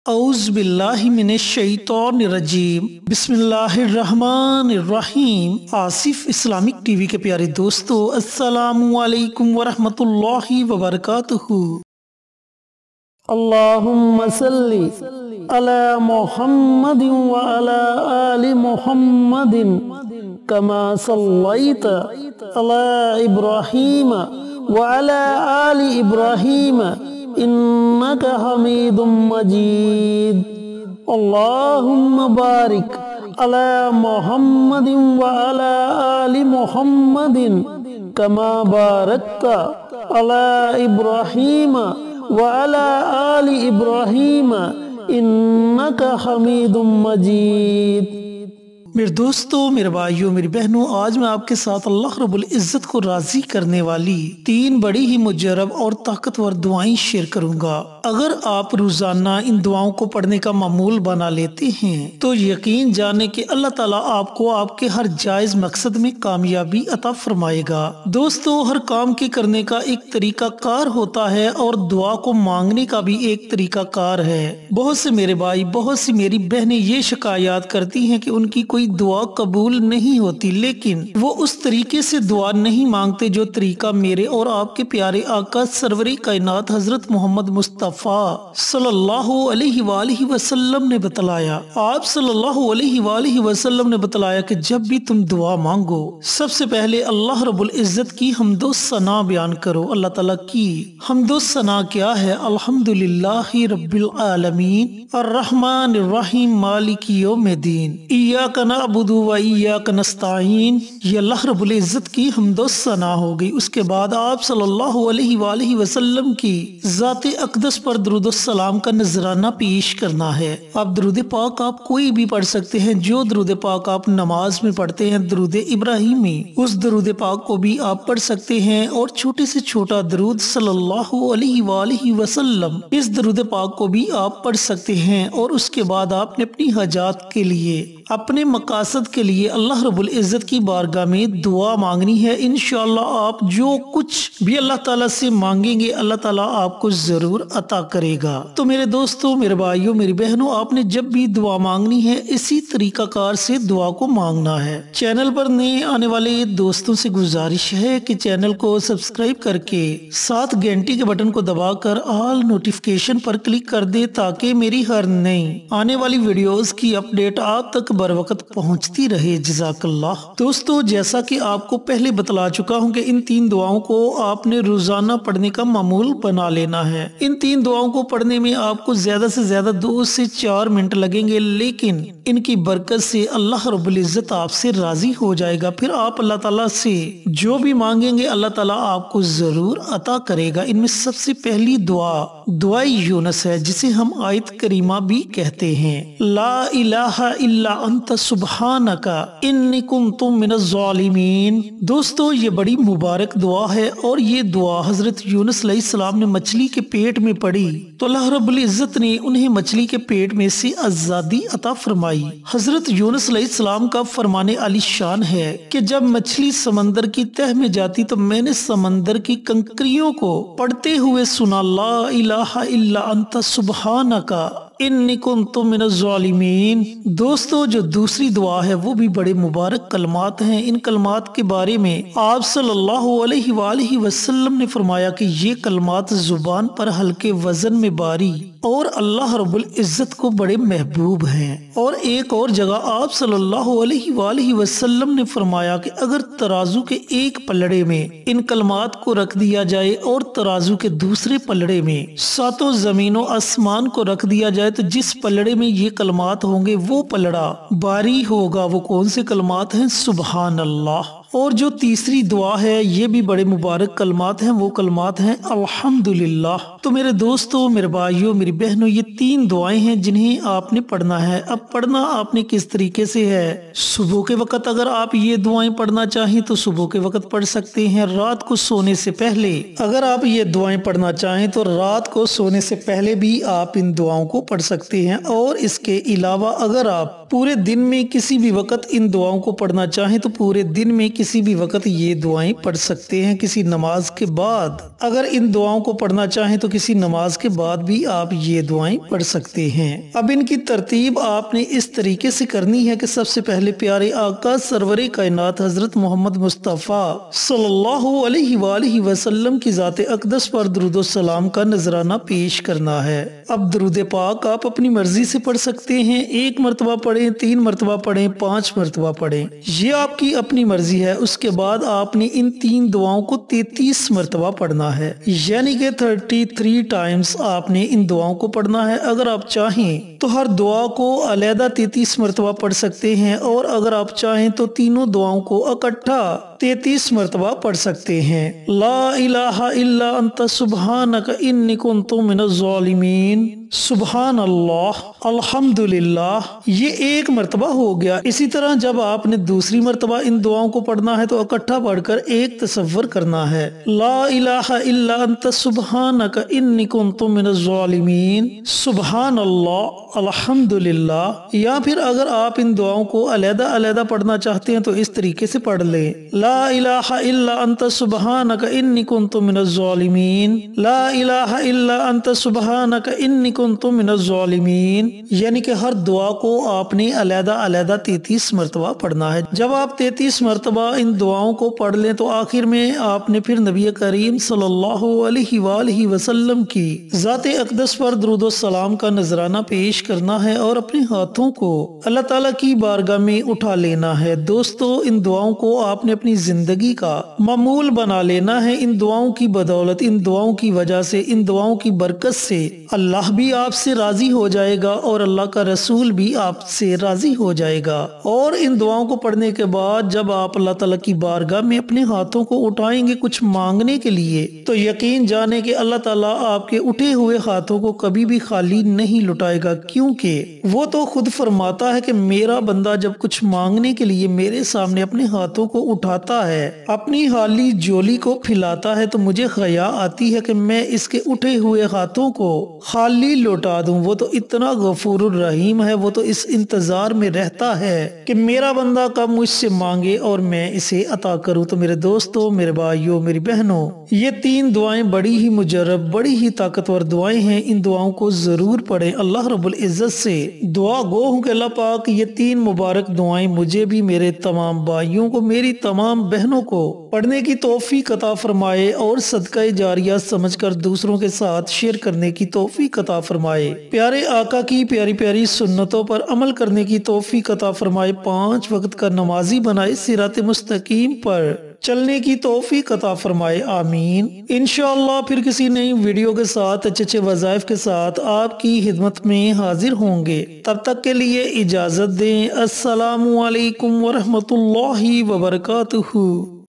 औज़ु बिल्लाहि मिनश शैतानिर्रजीम बिस्मिल्लाहिर्रहमानिर्रहीम। Asif Islamic TV के प्यारे दोस्तों, अस्सलामु अलैकुम वरहमतुल्लाहि वबरकातुहू। अल्लाहुम्मा सल्ली अला मुहम्मदिन व अला आलि मुहम्मदिन कमा सल्लैता अला इब्राहीम व अला आलि इब्राहीम इन्नका हमीदुम मजीद। अल्लाहुम्मा बारिक अला मुहम्मदिन व अला आलि मुहम्मदिन कमा बारकता अला इब्राहीम व अला आलि इब्राहीम इन्नका हमीदुम मजीद। मेरे दोस्तों, मेरे भाइयों, मेरी बहनों, आज मैं आपके साथ अल्लाह रब्बुल इज़्ज़त को राजी करने वाली 3 बड़ी ही मुजर्रब और ताकतवर दुआएं शेयर करूंगा। अगर आप रोजाना इन दुआओं को पढ़ने का मामूल बना लेते हैं तो यकीन जाने कि अल्लाह ताला आपको आपके हर जायज मकसद में कामयाबी अता फरमाएगा। दोस्तों, हर काम के करने का एक तरीका कार होता है और दुआ को मांगने का भी एक तरीका कार है। बहुत से मेरे भाई, बहुत सी मेरी बहनें ये शिकायत करती हैं कि उनकी कोई दुआ कबूल नहीं होती, लेकिन वो उस तरीके से दुआ नहीं मांगते जो तरीका मेरे और आपके प्यारे आका सरवरी कायनात हजरत मोहम्मद मुस्तफा सल्लल्लाहु अलैहि वसल्लम ने बतलाया। आप सल्लल्लाहु अलैहि वसल्लम ने बतलाया कि जब भी तुम दुआ मांगो, सबसे पहले अल्लाह रब्बुल इज़्ज़त की हम्दो सना बयान करो। अल्लाह ताला की हम्दो सना क्या है? अल्हम्दुलिल्लाहि रब्बिल आलमीन अर्रहमानिर रहीम मालिकी यौमिद्दीन इय्याका नअबुदु व इय्याका नस्तईन। ये अल्लाह रब्बुल इज़्ज़त की हम्दो सना हो गई। उसके बाद आप सल्लल्लाहु अलैहि वसल्लम की ज़ाते अक़दस पर दुरूद सलाम का नजराना पेश करना है। आप दुरूद पाक आप कोई भी पढ़ सकते हैं। जो दुरूद पाक आप नमाज में पढ़ते हैं, दुरूद इब्राहिमी, उस दुरूद पाक को भी आप पढ़ सकते हैं। और छोटे से छोटा दुरूद सल्लल्लाहु अलैहि वसल्लम, इस दुरूद पाक को भी आप पढ़ सकते हैं। और उसके बाद आपने अपनी हजात के लिए, अपने मकासद के लिए अल्लाह रब्बुल इज़्ज़त की बारगाह में दुआ मांगनी है। इंशाअल्लाह आप जो कुछ भी अल्लाह ताला से मांगेंगे, अल्लाह ताला आपको जरूर अता करेगा। तो मेरे दोस्तों, मेरे भाइयों, मेरी बहनों, आपने जब भी दुआ मांगनी है इसी तरीकाकार से दुआ को मांगना है। चैनल पर नए आने वाले दोस्तों से गुजारिश है कि चैनल को सब्सक्राइब करके साथ घंटी के बटन को दबाकर ऑल नोटिफिकेशन पर क्लिक कर दे, ताकि मेरी हर नई आने वाली वीडियोस की अपडेट आप तक बर वक्त पहुँचती रहे। जज़ाकल्लाह। दोस्तों, जैसा कि आपको पहले बतला चुका हूँ कि इन 3 दुआओं को आपने रोजाना पढ़ने का मामूल बना लेना है। इन 3 दुआओं को पढ़ने में आपको ज्यादा से ज्यादा 2 से 4 मिनट लगेंगे, लेकिन इनकी बरकत से अल्लाह रब्बुल इज़्ज़त आपसे राजी हो जाएगा। फिर आप अल्लाह ताला से जो भी मांगेंगे अल्लाह ताला आपको जरूर अता करेगा। इनमें सबसे पहली दुआ दुआ यूनुस है, जिसे हम आयत करीमा भी कहते हैं। ला इलाहा इल्ला अंत सुब्हानका इन्नी कुन्तु मिनज़ ज़ालिमीन। दोस्तों, ये बड़ी मुबारक दुआ है और ये दुआ हजरत यूनुस अलैहिस्सलाम ने मछली के पेट में पड़ी तो अल्लाह रब्बुल इज़्ज़त ने उन्हें मछली के पेट में से आजादी अता फरमाई। हजरत यूनुस अलैहिस्सलाम का फरमाने आली शान है कि जब मछली समंदर की तह में जाती तो मैंने समंदर की कंकरियों को पढ़ते हुए सुना, ला इलाहा इल्ला अंत सुब्हानका इन्नी कुन्तु मिनज़ ज़ालिमीन। दोस्तों, जो दूसरी दुआ है वो भी बड़े मुबारक कलमात हैं। इन कलमात के बारे में आप सल्लल्लाहु अलैहि वसल्लम ने फरमाया कि ये कलमात जुबान पर हल्के वजन में बारी और अल्लाह रब्बुल इज़्ज़त को बड़े महबूब हैं। और एक और जगह आप सल्लल्लाहु अलैहि वसल्लम ने फरमाया कि अगर तराजू के एक पलड़े में इन कलमात को रख दिया जाए और तराजू के दूसरे पलड़े में 7 ज़मीनों आसमान को रख दिया जाए तो जिस पलड़े में ये कलमात होंगे वो पलड़ा बारी होगा। वो कौन से कलमात हैं? सुबहान अल्लाह। और जो तीसरी दुआ है ये भी बड़े मुबारक कलमात हैं। वो कलमात हैं अल्हम्दुलिल्लाह। तो मेरे दोस्तों, मेरे भाइयों, मेरी बहनों, ये 3 दुआएं हैं जिन्हें आपने पढ़ना है। अब पढ़ना आपने किस तरीके से है? सुबह के वक्त अगर आप ये दुआएं पढ़ना चाहें तो सुबह के वक्त पढ़ सकते हैं। रात को सोने से पहले अगर आप ये दुआएं पढ़ना चाहें तो रात को सोने से पहले भी आप इन दुआओं को पढ़ सकते हैं। और इसके अलावा अगर आप पूरे दिन में किसी भी वक्त इन दुआओं को पढ़ना चाहें तो पूरे दिन में کسی بھی وقت یہ دعائیں پڑھ سکتے ہیں کسی نماز کے بعد۔ اگر ان دعاؤں کو پڑھنا چاہیں تو کسی نماز کے بعد بھی آپ یہ دعائیں پڑھ سکتے ہیں۔ اب ان کی ترتیب آپ نے اس طریقے سے کرنی ہے کہ سب سے پہلے پیارے آقا سرور کائنات حضرت محمد مصطفیٰ صلی اللہ علیہ وآلہ وسلم کی ذات اقدس پر درود و سلام کا نذرانہ پیش کرنا ہے۔ اب درود پاک آپ اپنی مرضی سے پڑھ سکتے ہیں، 1 مرتبہ پڑھیں، 3 مرتبہ پڑھیں، 5 مرتبہ پڑھیں، یہ آپ کی اپنی مرضی ہے۔ اس کے بعد آپ نے ان 3 دعاؤں کو 33 مرتبہ پڑھنا ہے، یعنی کہ 33 ٹائمز آپ نے ان دعاؤں کو پڑھنا ہے۔ اگر آپ چاہیں تو ہر دعا کو علیحدہ 33 مرتبہ پڑھ سکتے ہیں، اور اگر آپ چاہیں تو تینوں دعاؤں کو اکٹھا 33 مرتبہ پڑھ سکتے ہیں۔ لا الہ الا انت سبحانک انی کنت من الظالمین، سبحان اللہ، الحمدللہ، یہ 1 مرتبہ ہو گیا۔ اسی طرح جب آپ نے دوسری مرتبہ ان دعاؤں کو پڑھنا ہے تو اکٹھا پڑھ کر ایک تصور کرنا ہے، لا الہ الا انت سبحانک انی کنت من الظالمین، سبحان اللہ، الحمدللہ۔ یا پھر اگر آپ ان دعاؤں کو علیحدہ علیحدہ پڑھنا چاہتے ہیں تو اس طریقے سے پڑھ لیں، لا الہ الا انت سبحانک انی کنت من الظالمین، لا الہ الا انت سبحانک انی کنت من الظالمین، یعنی کہ ہر دعا کو آپ نے علیحدہ علیحدہ 33 مرتبہ پڑھنا ہے۔ جب آپ 33 مرتبہ ان دعاؤں کو پڑھ لیں تو آخر میں آپ نے پھر نبی کریم صلی اللہ علیہ وآلہ وسلم کی ذات اقدس پر درود و سلام کا نذرانہ پیش کرنا ہے اور اپنے ہاتھوں کو اللہ تعالیٰ کی بارگاہ میں اٹھا لینا ہے۔ دوستو، ان دعاؤں کو آپ نے اپنی زندگی کا معمول بنا لینا ہے۔ ان دعاؤں کی بدولت، ان دعاؤں کی وجہ سے، ان دعاؤں کی برکت سے اللہ بھی آپ سے راضی ہو جائے گا اور اللہ کا رسول بھی آپ سے راضی ہو جائے گا۔ اور ان دعاؤں کو پڑھنے کے بعد جب آپ اللہ تعالیٰ کی بارگاہ میں اپنے ہاتھوں کو اٹھائیں گے کچھ مانگنے کے لیے، تو یقین جانے کہ اللہ تعالیٰ آپ کے اٹھے ہوئے ہاتھوں کو کبھی بھی خالی نہیں لٹائے گا، کیونکہ وہ تو خود فرماتا ہے کہ میرا بندہ جب کچھ مانگنے کے لیے میرے سامنے اپنے ہاتھوں کو اٹھاتا ہے، اپنی خالی جولی کو پھیلاتا ہے، تو مجھے حیا آتی ہے کہ میں اس کے اٹھے ہوئے ہاتھوں کو خالی لوٹا دوں۔ وہ تو اتنا غفور الرحیم ہے، وہ تو اس انتظار میں رہتا ہے کہ میرا بندہ کب مجھ سے مانگے اور میں اسے عطا کروں۔ تو میرے دوستو، میرے بھائیوں، میری بہنوں، یہ 3 دعائیں بڑی ہی مجرب، بڑی ہی طاقتور دعائیں ہیں۔ ان دعاؤں کو ضرور پڑھیں۔ اللہ رب العزت سے دعا گو ہوں کہ اللہ پاک یہ 3 مبارک دعائیں مجھے بھی، میرے تمام بھائیوں کو، میری تمام بہنوں کو پڑھنے کی توفیق عطا فرمائے اور صدقہ جاریہ سمجھ کر دوسروں کے ساتھ شیئر کرنے کی توفیق عطا فرمائے۔ پیارے آقا کی پیاری پیاری سنتوں پر عمل کرنے کی توفیق عطا فرمائے۔ 5 وقت کا نمازی بنائے، صراط مستقیم پر چلنے کی توفیق عطا فرمائے، آمین۔ انشاءاللہ پھر کسی نئی ویڈیو کے ساتھ اچھے وظائف کے ساتھ آپ کی خدمت میں حاضر ہوں گے۔ تب تک کے لیے اجازت دیں۔ السلام علیکم ورحمۃ اللہ وبرکاتہ۔